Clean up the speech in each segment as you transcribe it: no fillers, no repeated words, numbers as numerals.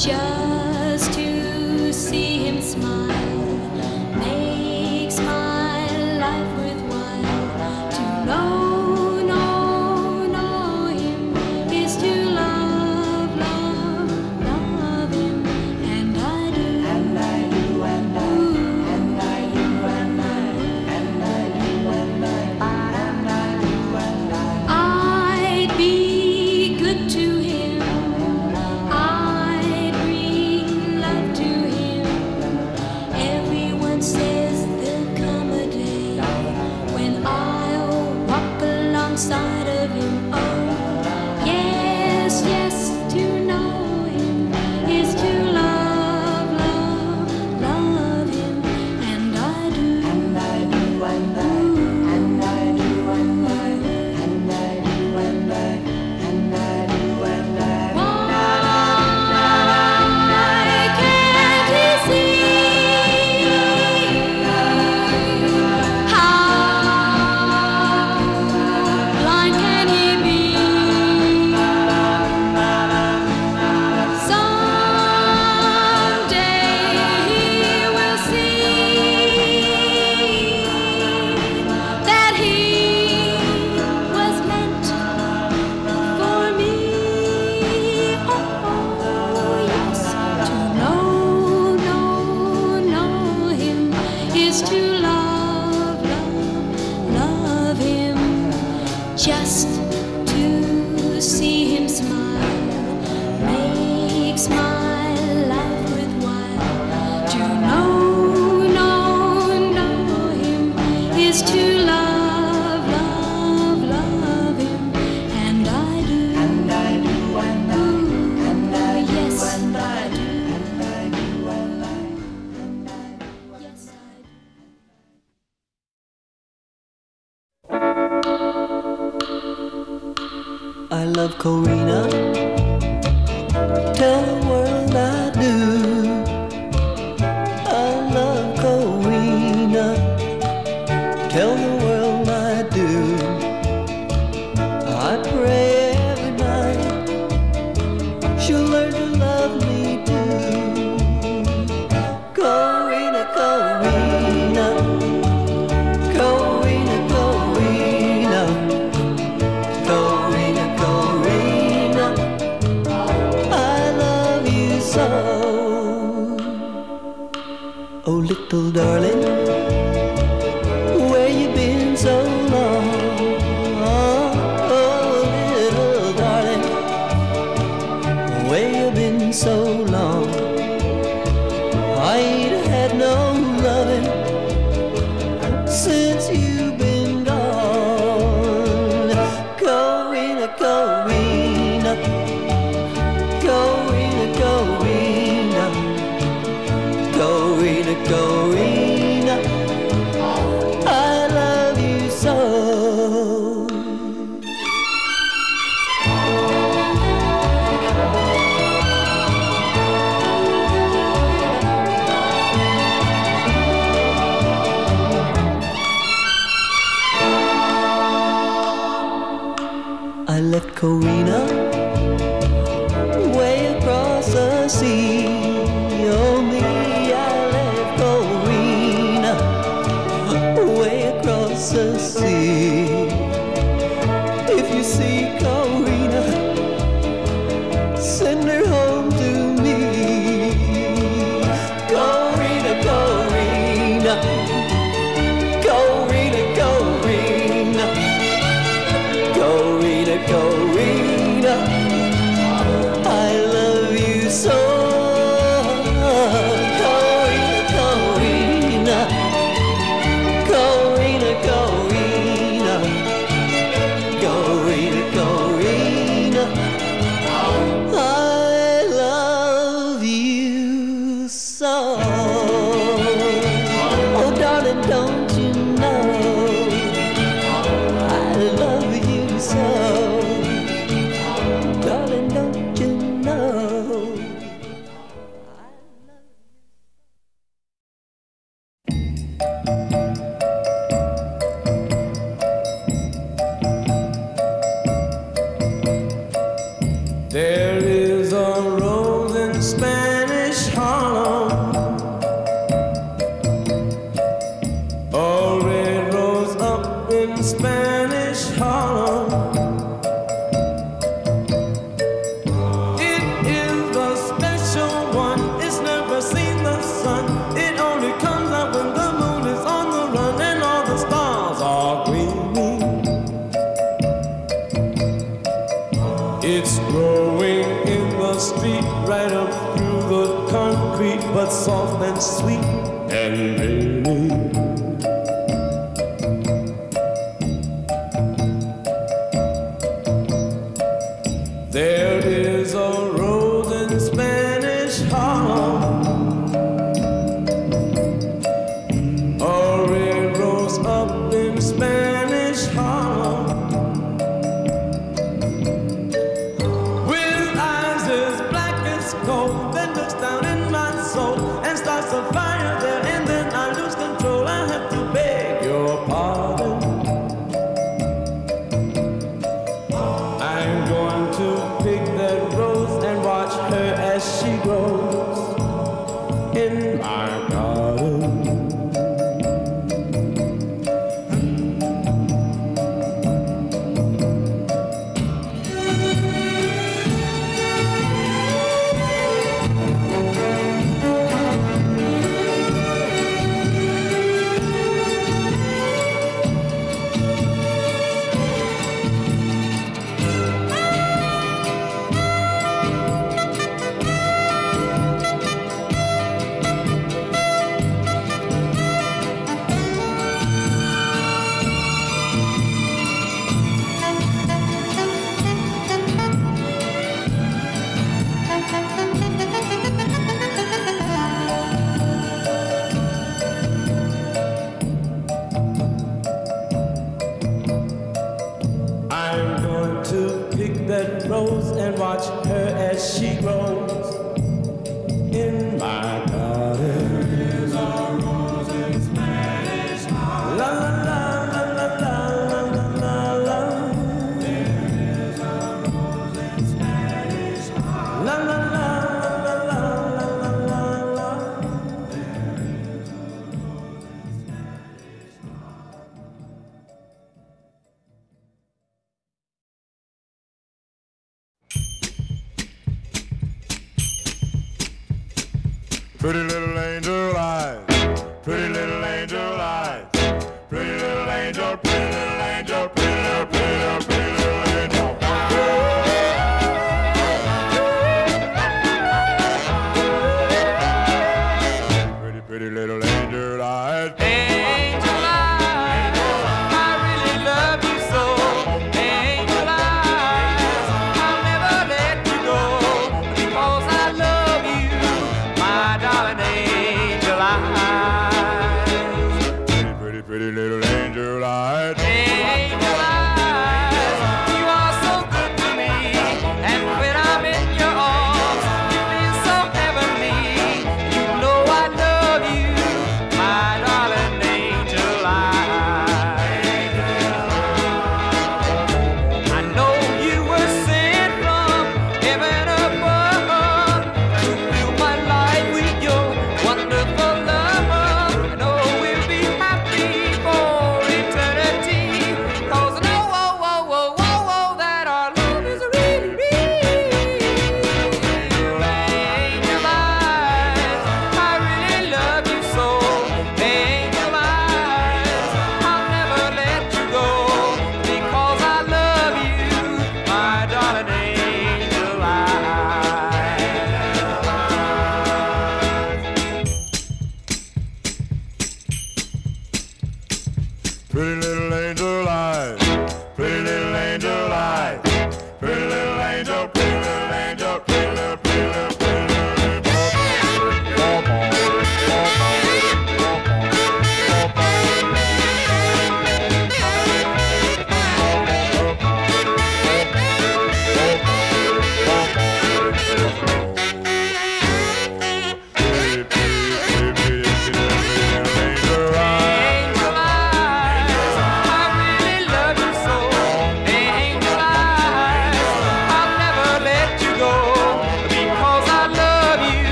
just to see him smile makes my life worthwhile. To know him is to love him, and I do, and I do, and I do, and I do, and I do, and I do, and I I'd be good to him. I'd bring love to him. Everyone says there'll come a day when I'll walk alongside of him. Oh, yes, yes, to know him is to love him, and I do, and I do, and I do, and I do, and I do, and I do, and I and I do, and I Why can't he see how blind can he be? Someday he will see that he was meant for me. Oh, yes, to know him is to love him. Just to see him smile makes my life worthwhile. To know him is to love him, and I do, and I do, and I do, and I yes, and I do, and I do, and I yes, I do. I love Corina. Tell the world I do. I love Corina. Tell the world I do. I pray every night she'll learn to love me too. Corina, Corina, Corina, Corina. Corina, Corina, I love you so. Oh, little darling, where you been so long? Oh, little darling, where you been so long? I ain't had no loving since you've been gone. Corina, Corina, Corina, Corina, Corina, Corina, I love you so. I left Corina way across the sea. Oh me, I left Corina way across the sea. If you see Corina, send her home to me. Corina, Corina, Corina, Corina, Corina, Corina, I love you so. Corina, Corina, Corina, Corina, Corina, Corina, I love you so. Oh, darling, don't you know I love you so? Darling, don't you know? There is a rose in Spanish Harlem. A red rose up in Spanish Harlem. It is a special one. It's never seen the sun. It only comes out when the moon is on the run and all the stars are gleaming. It's growing in the street right up through the concrete, but soft and sweet and dreamy. There is a rose in Spanish Harlem, a red rose up in Spanish Harlem, with eyes as black as coal, that looks down in my soul and starts a fire there, and then I lose control. I have to beg your pardon. I'm going to pick that rose and watch her as she grows in my garden. I'm going to pick that rose and watch her as she grows in my garden. There's a rose in Spanish Harlem. La la la la la la la la. There is a rose in Spanish Harlem. La la la la la la la la la. There is a rose in Spanish Harlem. Pretty little angel eyes, pretty little angel eyes, pretty little angel, pretty little angel, pretty little, pretty little, pretty little angel. Pretty, pretty little angel eyes. Angel eyes, I really love you so. Angel eyes, I'll never let you go, because I love you, my darling angel eyes.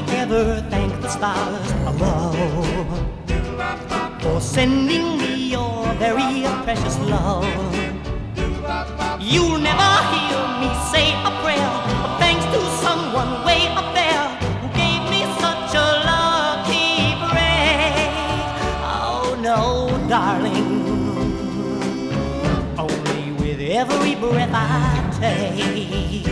ever thank the stars above for sending me your very precious love. You'll never hear me say a prayer, but thanks to someone way up there who gave me such a lucky break. Oh no, darling, only with every breath I take,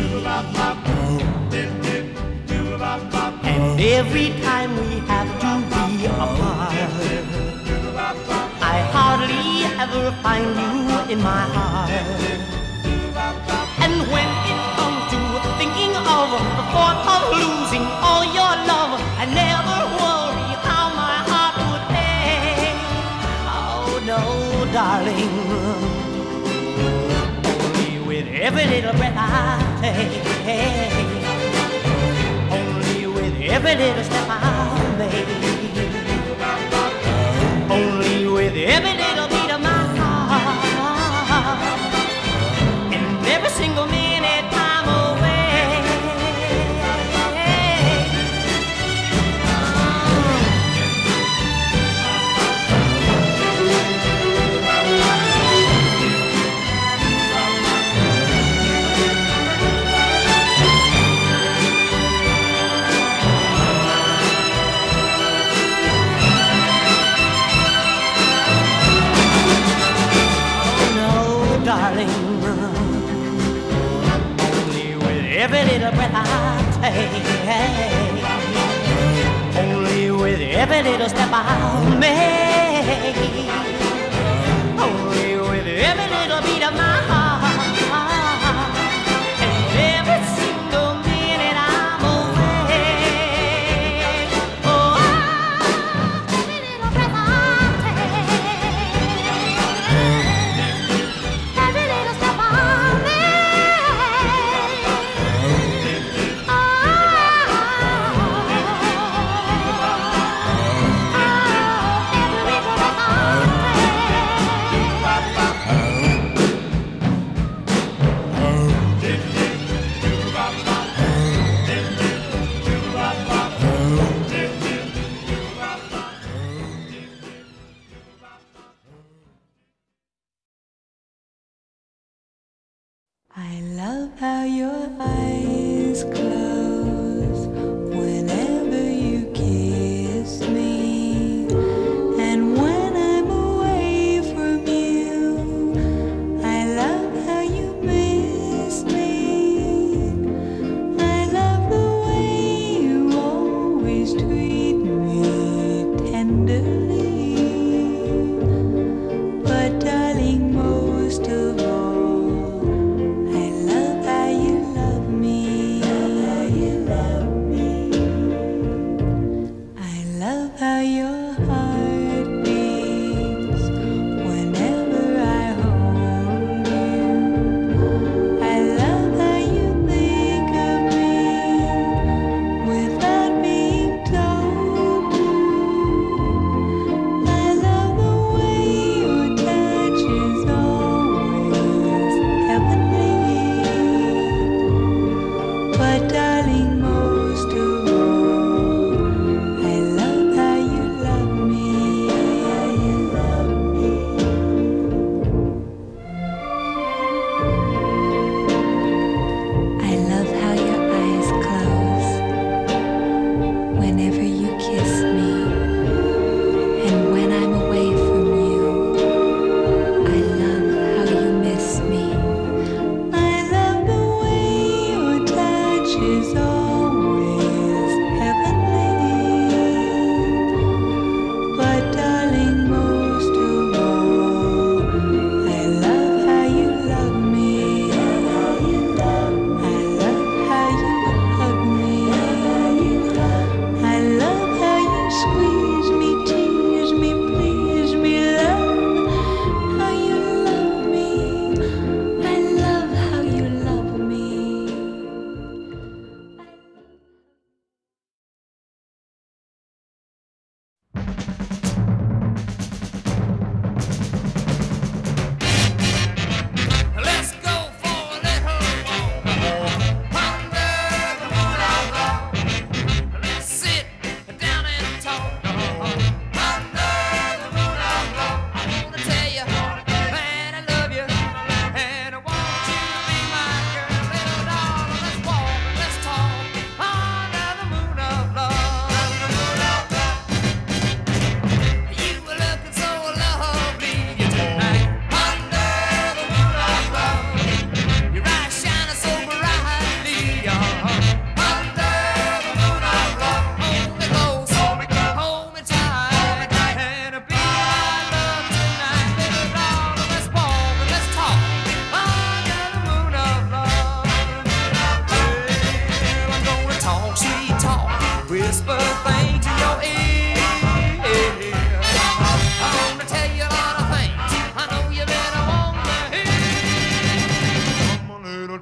and every time we have to be apart, I hardly ever find you in my heart. And when it comes to thinking of the thought of losing all your love, I never worry how my heart would ache. Oh no, darling, only with every little breath I take, only with every little step I make, only with every little beat of my heart, and every single minute I'm away. Darling, only with every little breath I take, only with every little step I'll make, only with every little beat of my heart, and every single minute I'm away. Oh, every little breath I I love how your eyes close whenever you kiss me, and when I'm away from you, I love how you miss me. I love the way you always treat me tenderly, but darling, most of all, I love how you love me.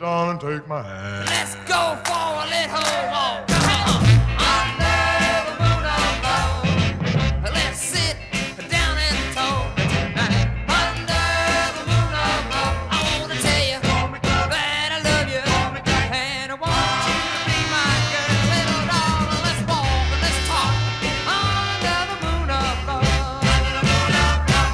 darling, take my hand. Let's go for a little walk. Under the moon of love. Let's sit down and talk tonight. Under the moon of love. I wanna tell you that I love you, and I want you to be my girl. Little darling, let's walk and let's talk. Under the moon of love. Under the moon of love.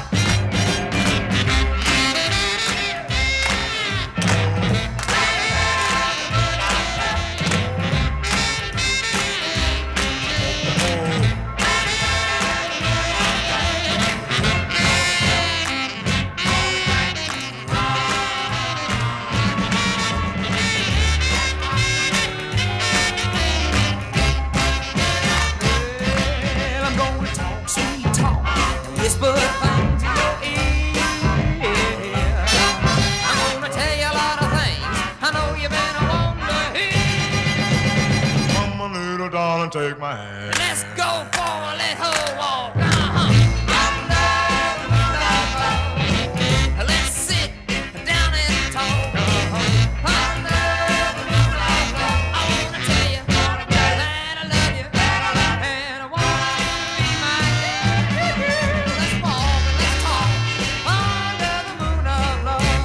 Well, I'm gonna talk sweet talk, whisper things in your ear. I'm gonna tell you a lot of things I know you've been wanting to hear. Come on, little darling, take my hand. Let's go for a little walk. Under the moon of love. Let's sit down and talk. Under the moon of love. I wanna tell you that I love you, and I want you to be my girl. Let's walk and let's talk. Under the moon of love.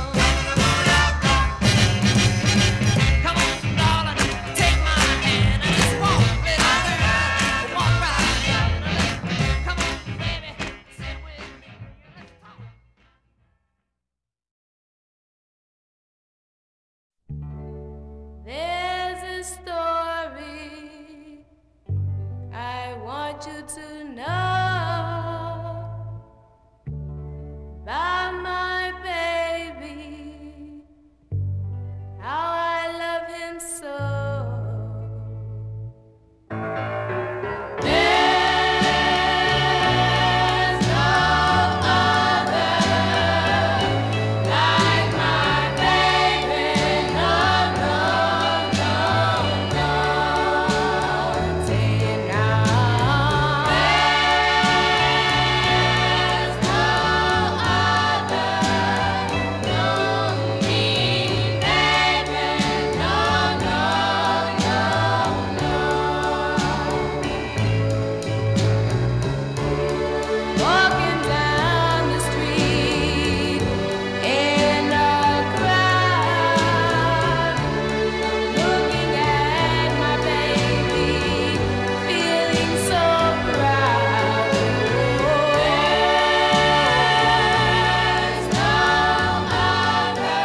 Come on, darling, take my hand and let's walk, little girl. Walk right down. Come on, baby, sit with me. Let's talk. There's a story I want you to know about my baby, how I love him so. There's no other like my baby, no, no, no, no. Say it now. There's no other, no me, baby, no, no, no, no. Walking down the street in a crowd, looking at my baby, feeling so proud. There's no other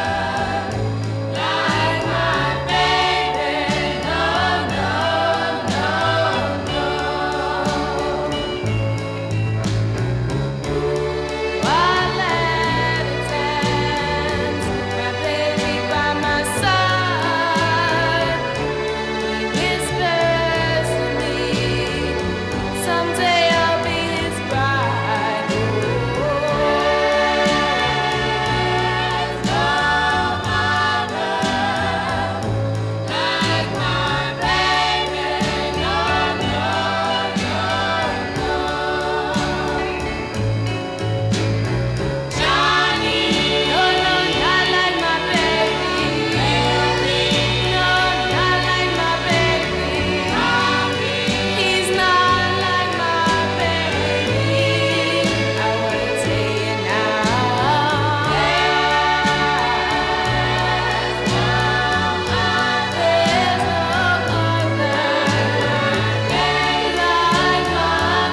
like my baby, no, no, no, no. While at a dance, my baby by my side, he whispers to me, someday I'll be his bride. There's no other like my baby, no, no, no, no. Johnny, no, no, not like my baby. No, not like my baby. He's not like my baby. I wanna tell you now. There's no other like my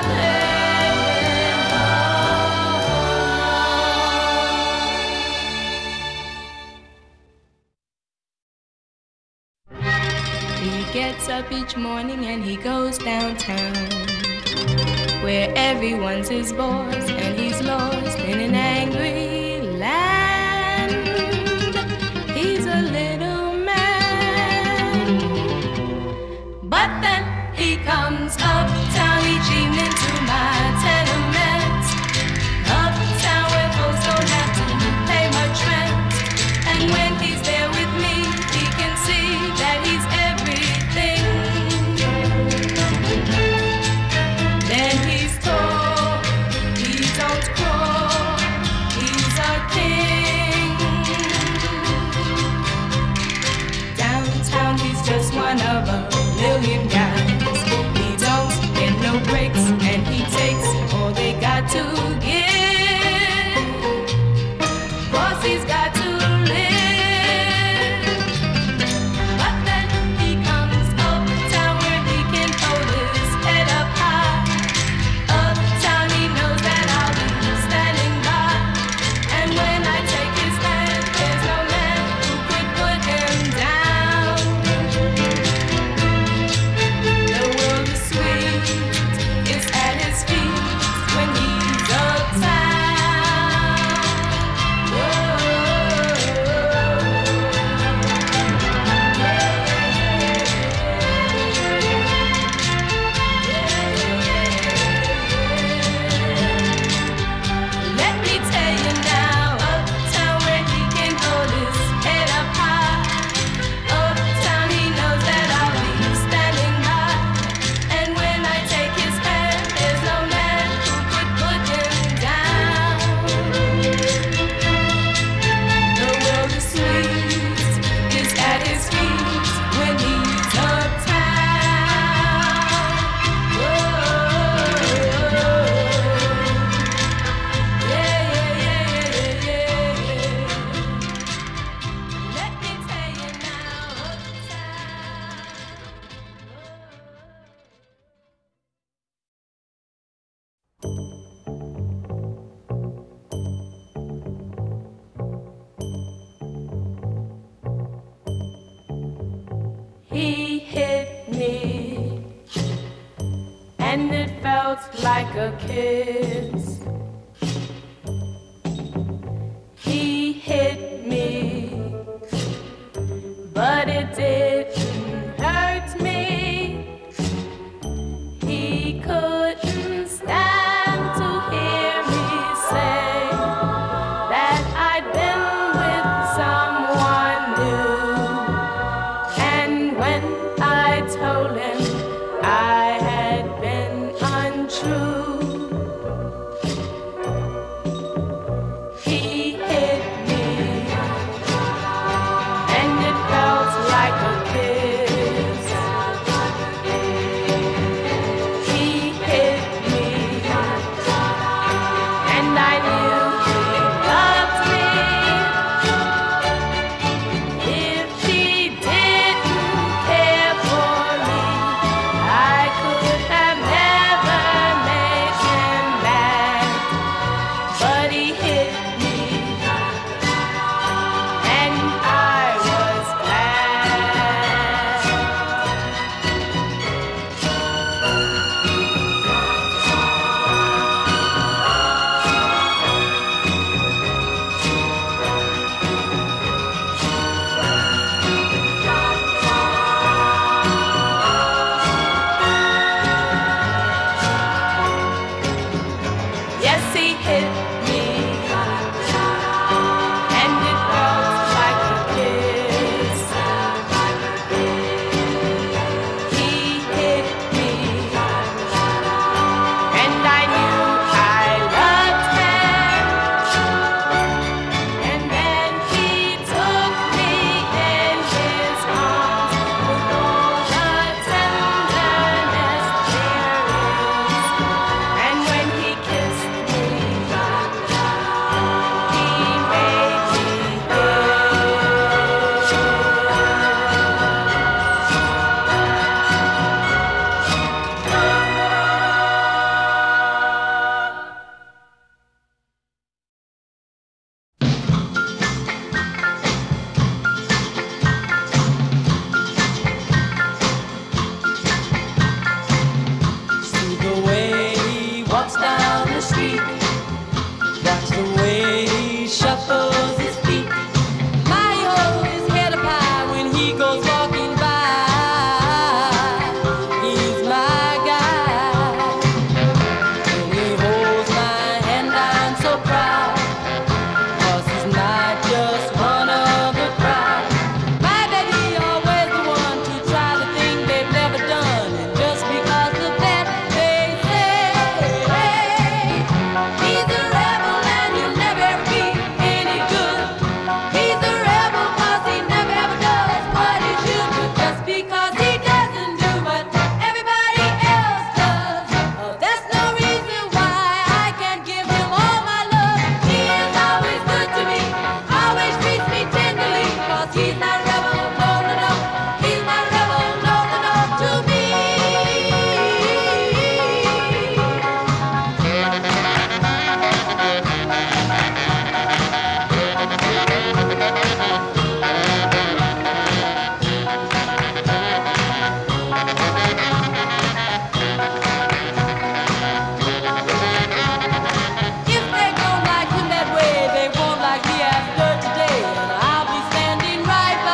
baby. He gets up each morning and he goes downtown, where everyone's his boss and he's lost in an angry land. He's a little man, but then he comes uptown each evening to my tenement, uptown where folks don't have to pay much rent. And when he's there with me, he can see that he's everything. Then he's tall, he don't crawl, he He hit me, and it felt like a kiss. He hit me, but it didn't hurt me. He couldn't stand to hear me say that I'd been with someone new. And when I told him I had been untrue, he hit me, and it felt like a kiss. He hit me, and I knew he loved me. If he didn't care for me, I could have never made him mad. But he hit me, and I was glad. Yes, he hit me, and it felt like a kiss. He hit me, and I knew I loved him. And then he took me in his arms with all the tenderness there is. And when he kissed me, he made me See the way he walks down the street. Watch the way he shuffles his feet. My, hold his head up high when he goes walking by. He's my guy. When he holds my hand, I'm so proud. 'Cause he's not just one of the crowd. My baby always the one to try the thing they've never done. And just because of that, they say, he's a rebel and he'll never ever be any good. He's a rebel 'cause he never ever does what he should. But just because he doesn't do what everybody else does, that's no reason why I can't give him all my love. He is always good to me, always treats me tenderly. 'Cause he's my rebel, no, no, no. He's my rebel, no, no, no, to me. If they don't like him that way, they won't like me after today. And I'll be standing right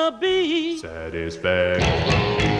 gonna be satisfaction.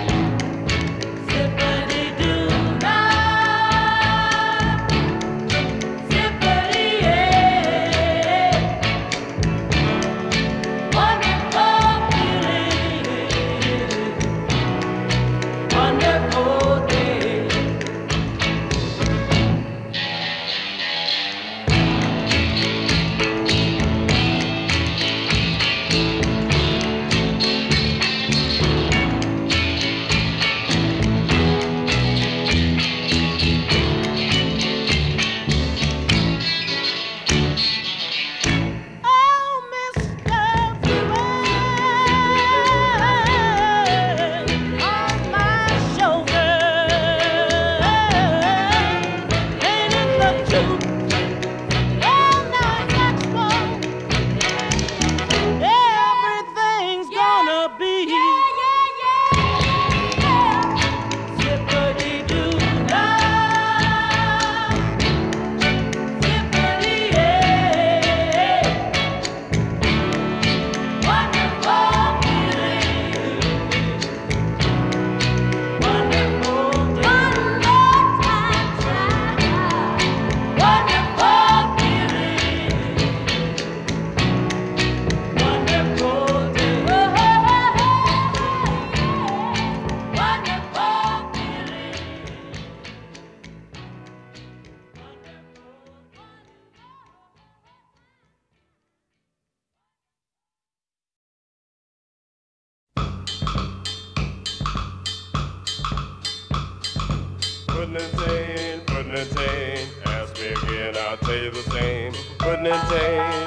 Puddin' and Tane, ask me again, I'll tell you the same. Puddin' and Tane,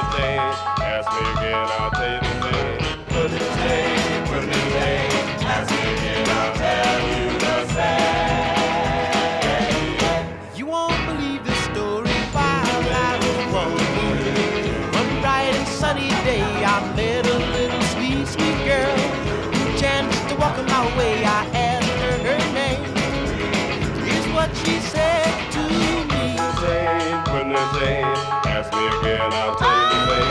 ask me again, I'll tell you the same. Puddin' and Tane, ask me again, I'll tell you the same. You won't believe this story while I was walking. One bright and sunny day, I met a little sweet, sweet girl who chanced to walk my way. I asked her her name. Here's what she said to me. Puddin' and Tane, ask me again, I'll tell you the same.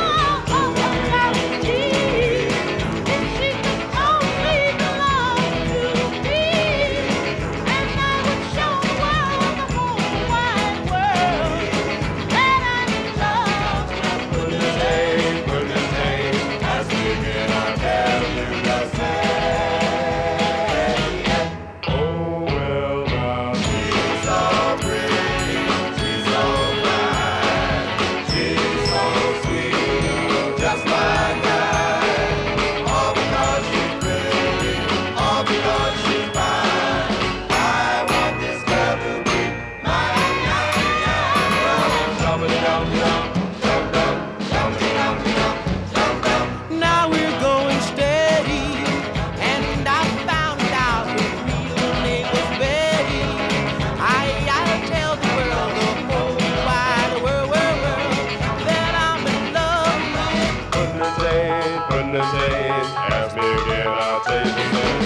Ask me again, I'll tell you the same.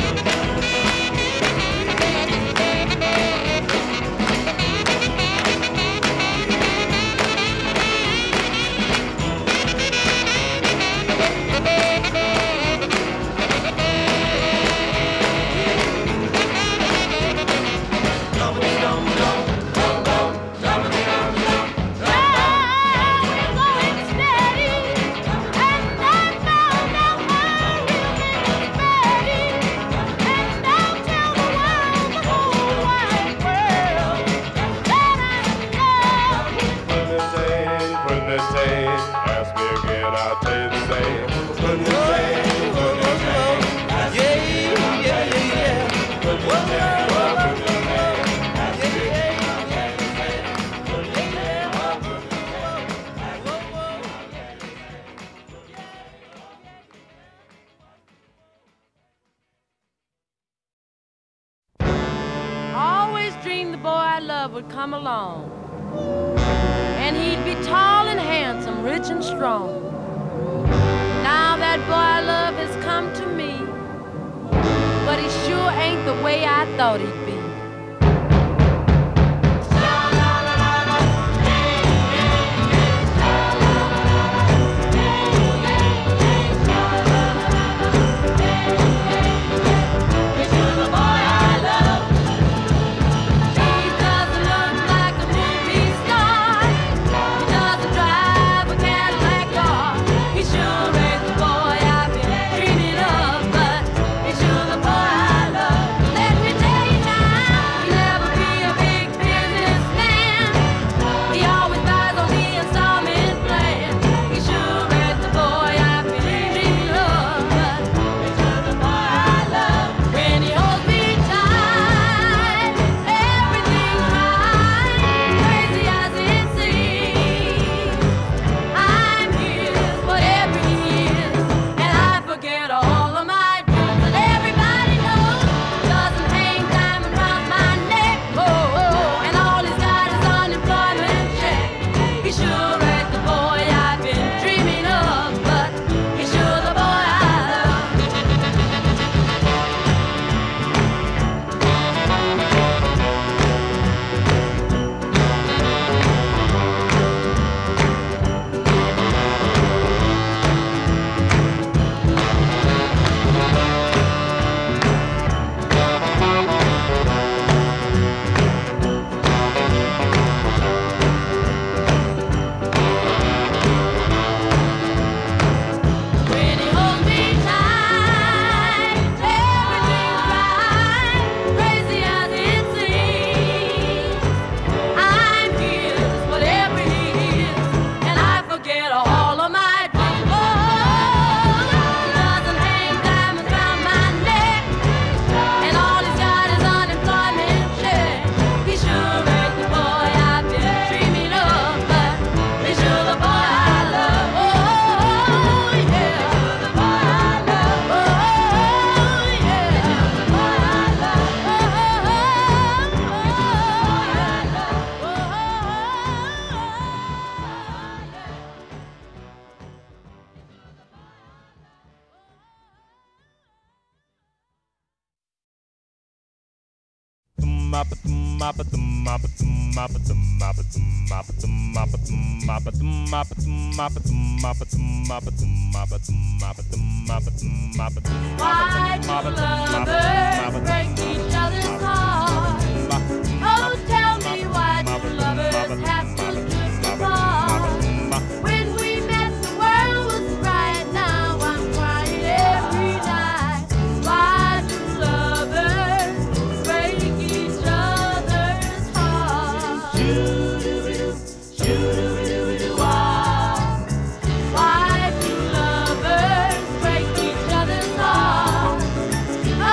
Ask me again, I'll tell you the same. Puddin' and Tane, ask me again, I'll tell you the same. Puddin' and Tane, ask me again, I'll tell you the same. Puddin' and Tane, Always dreamed the boy I loved would come along, and he'd be tall and handsome, rich and strong. Now that boy I love has come to me, but he sure ain't the way I thought he'd be. Why do lovers break each other's hearts? Oh, tell me why do lovers have to drift apart? When we met, the world was bright. Now I'm crying every night. Why do lovers break each other's hearts? Why do lovers break each other's hearts? Oh,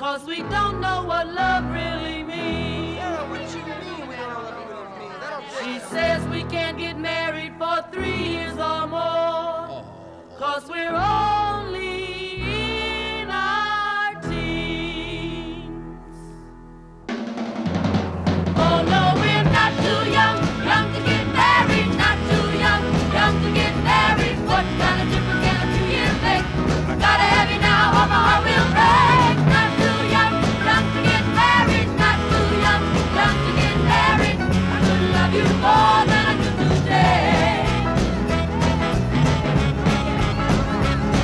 'cause we don't know what love really means. Sarah, what you mean we don't know what love means? That don't She says we can't get married for 3 years or more, 'cause we're only in our teens. Oh no, we're not too young, young to get married, not too young, young to get married. What kind of difference can a 2 years make? Gotta have you now or my heart will break. Not too young, young to get married, not too young, young to get married. I couldn't love you more than I do today.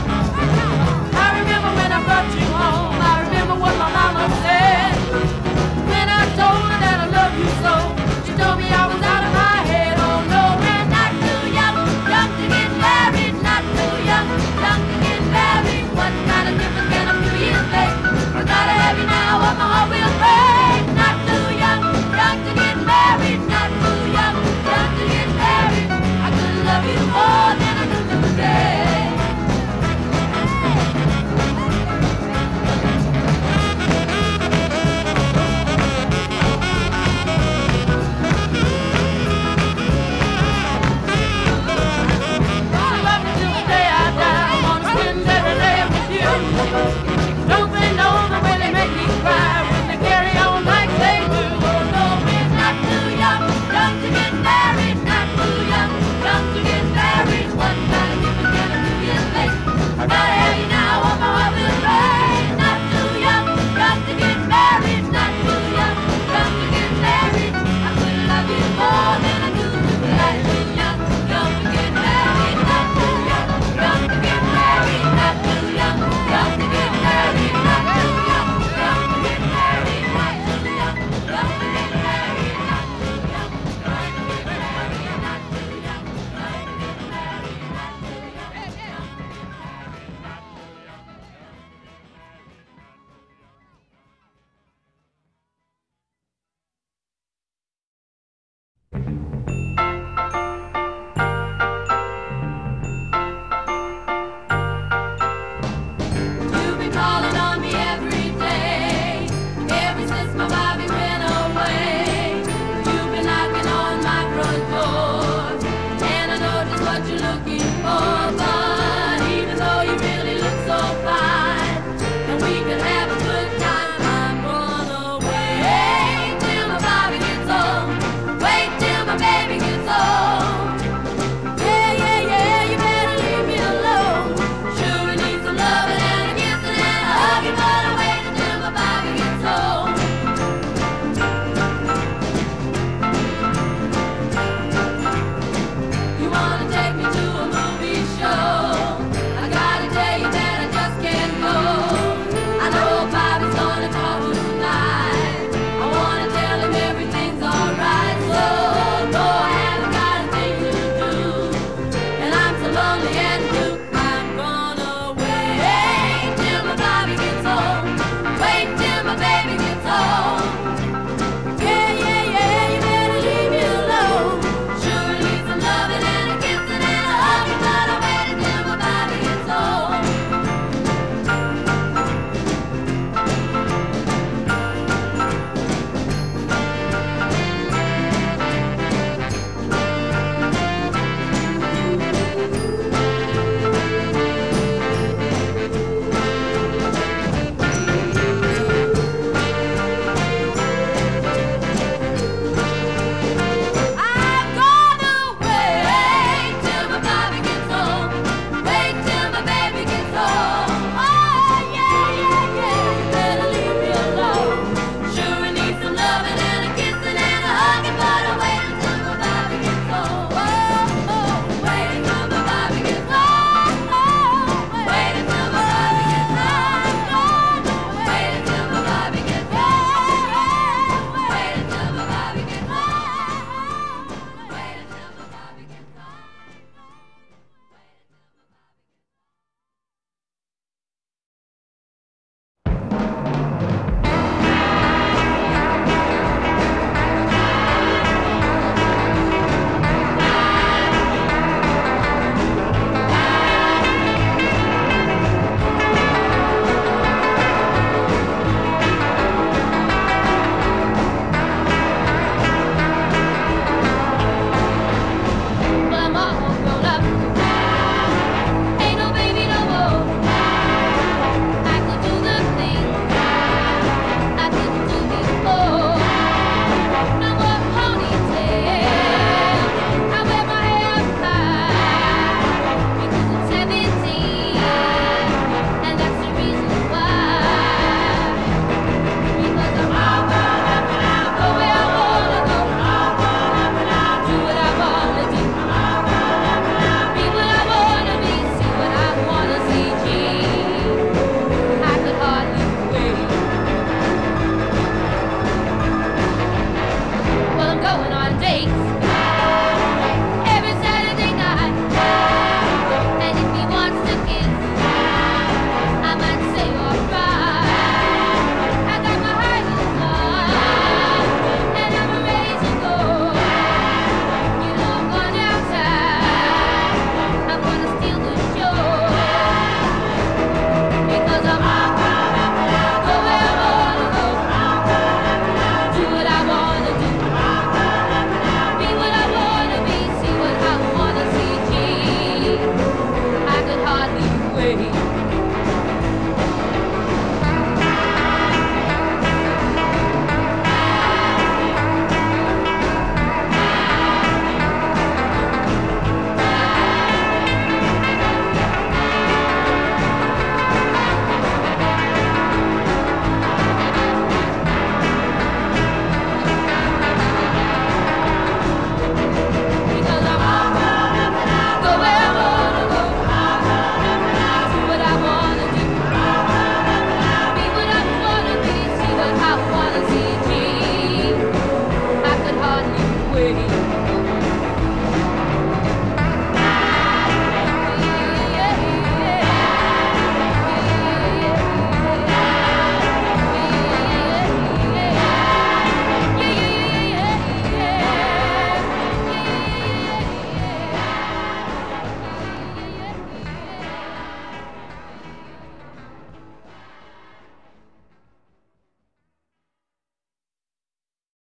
way.